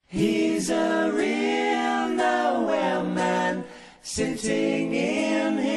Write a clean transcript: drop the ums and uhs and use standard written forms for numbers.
He's a real nowhere man, sitting in his